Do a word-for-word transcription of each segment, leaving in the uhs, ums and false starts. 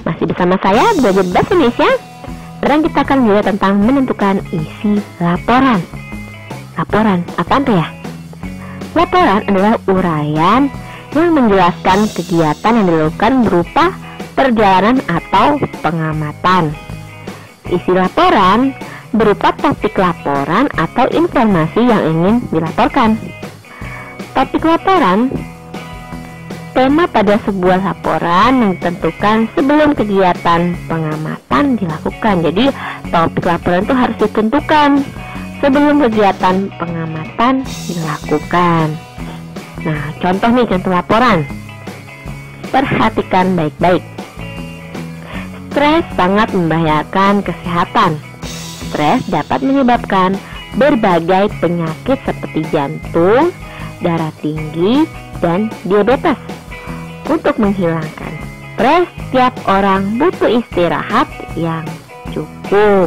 Masih bersama saya belajar bahasa Indonesia. Sekarang kita akan belajar tentang menentukan isi laporan. Laporan, apa itu ya? Laporan adalah uraian yang menjelaskan kegiatan yang dilakukan berupa perjalanan atau pengamatan. Isi laporan berupa topik laporan atau informasi yang ingin dilaporkan. Topik laporan, tema pada sebuah laporan yang ditentukan sebelum kegiatan pengamatan dilakukan. Jadi topik laporan itu harus ditentukan sebelum kegiatan pengamatan dilakukan. Nah, contoh nih, contoh laporan. Perhatikan baik-baik. Stres sangat membahayakan kesehatan. Stres dapat menyebabkan berbagai penyakit seperti jantung, darah tinggi, dan diabetes. Untuk menghilangkan stres, setiap orang butuh istirahat yang cukup.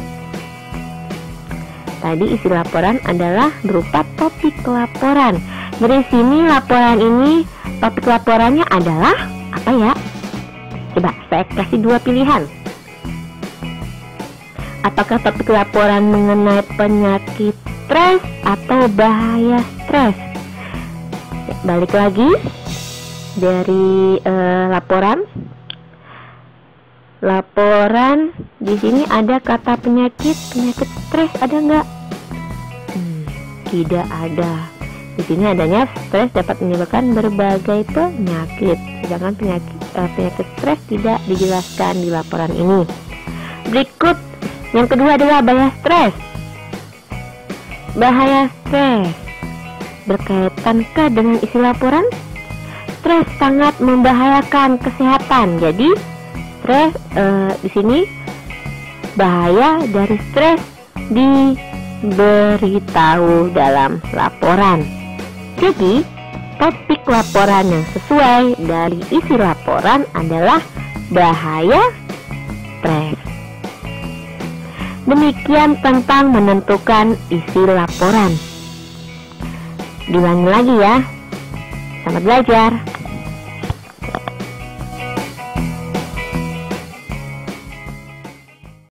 Tadi isi laporan adalah berupa topik laporan. Dari sini laporan ini, topik laporannya adalah apa ya? Coba saya kasih dua pilihan. Apakah topik laporan mengenai penyakit stres atau bahaya stres? Balik lagi dari eh, laporan. Laporan di sini ada kata penyakit, penyakit stres ada nggak? Hmm, tidak ada. Di sini adanya stres dapat menyebabkan berbagai penyakit. Sedangkan penyakit eh, penyakit stres tidak dijelaskan di laporan ini. Berikut yang kedua adalah bahaya stres. Bahaya stres berkaitankah dengan isi laporan? Stres sangat membahayakan kesehatan. Jadi stres eh, di sini bahaya dari stres diberitahu dalam laporan. Jadi topik laporan yang sesuai dari isi laporan adalah bahaya stres. Demikian tentang menentukan isi laporan. Diulangi lagi ya. Selamat belajar.